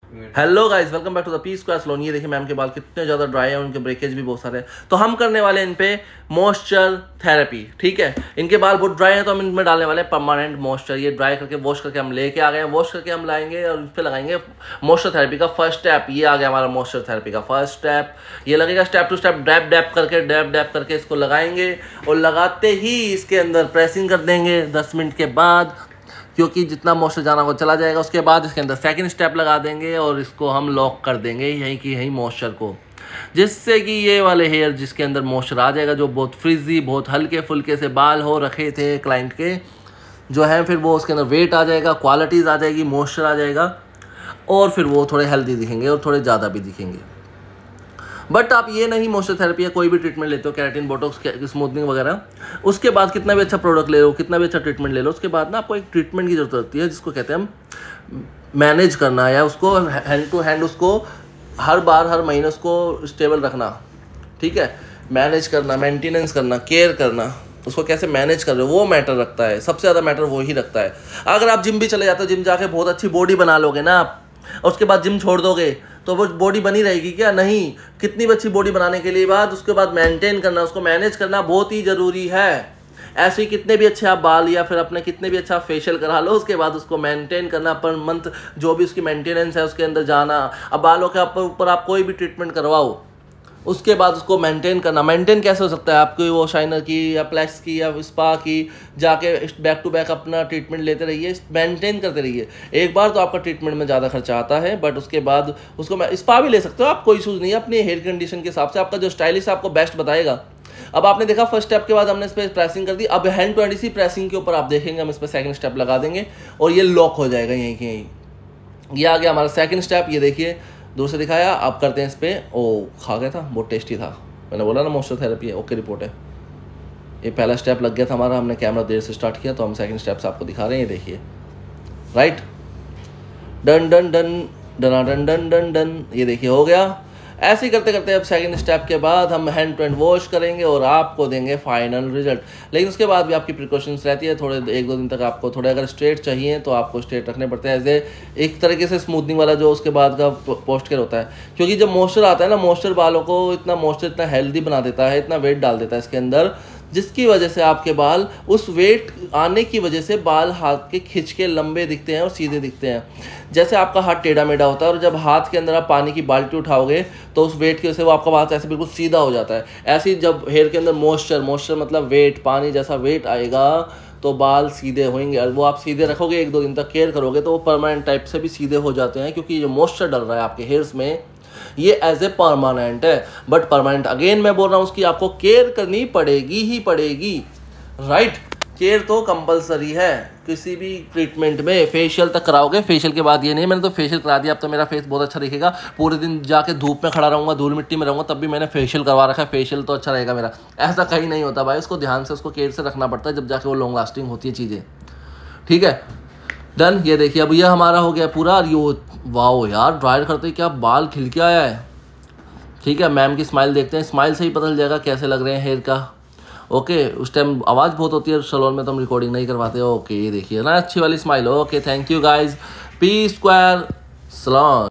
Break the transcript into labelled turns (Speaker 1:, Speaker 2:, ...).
Speaker 1: Hello guys, welcome back to the P square salon. ये देखिए ma'am के बाल कितने ज़्यादा ड्राई हैं, उनके ब्रेकेज भी बहुत सारे हैं। तो हम करने वाले हैं इन पे मॉइस्चर थेरेपी। ठीक है, इनके बाल बहुत ड्राई हैं तो हम इनमें डालने वाले हैं परमानेंट मॉइस्चर। ये ड्राई करके वॉश करके हम लेके आ गए हैं, वॉश करके हम लाएंगे और इस पर लगाएंगे मॉइस्चर थेरेपी का फर्स्ट स्टेप। ये आ गया हमारा मॉइस्चर थेरेपी का फर्स्ट स्टेप। ये लगेगा step to step, dab dab करके इसको लगाएंगे और लगाते ही इसके अंदर प्रेसिंग कर देंगे 10 मिनट के बाद, क्योंकि जितना मॉइस्चर जाना वो चला जाएगा। उसके बाद इसके अंदर सेकंड स्टेप लगा देंगे और इसको हम लॉक कर देंगे यहीं की यहीं मॉइस्चर को, जिससे कि ये वाले हेयर जिसके अंदर मॉइस्चर आ जाएगा, जो बहुत फ्रिजी बहुत हल्के फुल्के से बाल हो रखे थे क्लाइंट के जो है, फिर वो उसके अंदर वेट आ जाएगा, क्वालिटीज़ आ जाएगी, मॉइस्चर आ जाएगा और फिर वो थोड़े हेल्दी दिखेंगे और थोड़े ज़्यादा भी दिखेंगे। बट आप ये नहीं मॉइस्चर थेरेपी या कोई भी ट्रीटमेंट लेते हो, केराटिन, बोटॉक्स, स्मूथनिंग वगैरह, उसके बाद कितना भी अच्छा प्रोडक्ट ले लो, कितना भी अच्छा ट्रीटमेंट ले लो, उसके बाद ना आपको एक ट्रीटमेंट की जरूरत होती है जिसको कहते हैं हम मैनेज करना, या उसको हैंड टू हैंड उसको हर बार हर महीने उसको स्टेबल रखना। ठीक है, मैनेज करना, मेंटेनेंस करना, केयर करना, उसको कैसे मैनेज कर रहे हो वो मैटर रखता है। सबसे ज़्यादा मैटर वो ही रखता है। अगर आप जिम भी चले जाते हो, जिम जाके बहुत अच्छी बॉडी बना लोगे ना आप, और उसके बाद जिम छोड़ दोगे तो वो बॉडी बनी रहेगी क्या? नहीं। कितनी भी अच्छी बॉडी बनाने के लिए बाद उसके बाद मेंटेन करना, उसको मैनेज करना बहुत ही ज़रूरी है। ऐसे ही कितने भी अच्छे आप बाल या फिर अपने कितने भी अच्छा फेशियल करा लो, उसके बाद उसको मेंटेन करना, पर मंथ जो भी उसकी मेंटेनेंस है उसके अंदर जाना। अब बालों के ऊपर आप कोई भी ट्रीटमेंट करवाओ, उसके बाद उसको मेंटेन करना। मेंटेन कैसे हो सकता है? आपकी वो शाइनर की या प्लेक्स की या स्पा की जाके बैक टू बैक अपना ट्रीटमेंट लेते रहिए, मेंटेन करते रहिए। एक बार तो आपका ट्रीटमेंट में ज़्यादा खर्चा आता है, बट उसके बाद उसको स्पा भी ले सकते हो आप, कोई इशूज़ नहीं है। अपनी हेयर कंडीशन के हिसाब से आपका जो स्टाइलिस्ट आपको बेस्ट बताएगा। अब आपने देखा फर्स्ट स्टेप के बाद हमने इस पर प्रेसिंग कर दी। अब हैंड टू हैंड इसी प्रेसिंग के ऊपर आप देखेंगे हम इस पर सेकंड स्टेप लगा देंगे और ये लॉक हो जाएगा यहीं के यहीं। ये आ गया हमारा सेकंड स्टेप। ये देखिए दूर से दिखाया, आप करते हैं इस पर। ओ खा गया था, बहुत टेस्टी था। मैंने बोला ना मॉइस्चर थेरेपी है, ओके रिपोर्ट है। ये पहला स्टेप लग गया था हमारा, हमने कैमरा देर से स्टार्ट किया तो हम सेकंड स्टेप से आपको दिखा रहे हैं। ये देखिए, राइट, डन डन डन डना डन डन डन डन। ये देखिए हो गया। ऐसे ही करते करते अब सेकंड स्टेप के बाद हम हैंड टू हैंड वॉश करेंगे और आपको देंगे फाइनल रिजल्ट। लेकिन उसके बाद भी आपकी प्रिकॉशंस रहती है, थोड़े 1-2 दिन तक आपको थोड़े अगर स्ट्रेट चाहिए तो आपको स्ट्रेट रखने पड़ते हैं। ऐसे एक तरीके से स्मूथनिंग वाला जो उसके बाद का पोस्ट केयर होता है, क्योंकि जब मॉइस्चर आता है ना, मॉइस्चर बालों को इतना मॉइस्चर इतना हेल्दी बना देता है, इतना वेट डाल देता है इसके अंदर, जिसकी वजह से आपके बाल उस वेट आने की वजह से बाल हाथ के खिंच के लंबे दिखते हैं और सीधे दिखते हैं। जैसे आपका हाथ टेढ़ा मेढ़ा होता है और जब हाथ के अंदर आप पानी की बाल्टी उठाओगे तो उस वेट की वजह से वो आपका हाथ ऐसे बिल्कुल सीधा हो जाता है। ऐसे ही जब हेयर के अंदर मॉइस्चर मतलब वेट, पानी जैसा वेट आएगा तो बाल सीधे होंगे। और वो आप सीधे रखोगे, 1-2 दिन तक केयर करोगे तो वो परमानेंट टाइप से भी सीधे हो जाते हैं, क्योंकि जो मॉइस्चर डल रहा है आपके हेयर्स में ये एज ए परमानेंट है। बट परमानेंट अगेन मैं बोल रहा हूँ, उसकी आपको केयर करनी पड़ेगी ही पड़ेगी, राइट। केयर तो कंपलसरी है किसी भी ट्रीटमेंट में। फेशियल तक कराओगे, फेशियल के बाद ये नहीं मैंने तो फेशियल करा दिया अब तो मेरा फेस बहुत अच्छा दिखेगा, पूरे दिन जाके धूप में खड़ा रहूँगा, धूल मिट्टी में रहूँगा, तब भी मैंने फेशियल करवा रखा है, फेशियल तो अच्छा रहेगा मेरा। ऐसा कहीं नहीं होता भाई, उसको ध्यान से उसको केयर से रखना पड़ता है, जब जाके वो लॉन्ग लास्टिंग होती है चीज़ें। ठीक है, डन। ये देखिए अब ये हमारा हो गया पूरा। और ये वाओ यार, ड्रायर करते ही क्या बाल खिल के आया है। ठीक है, मैम की स्माइल देखते हैं, स्माइल से ही पता चल जाएगा कैसे लग रहे हैं हेयर का। ओके, उस टाइम आवाज़ बहुत होती है सैलून में तो हम रिकॉर्डिंग नहीं करवाते। ओके, ये देखिए ना अच्छी वाली smile. Okay, thank you guys, P square salon.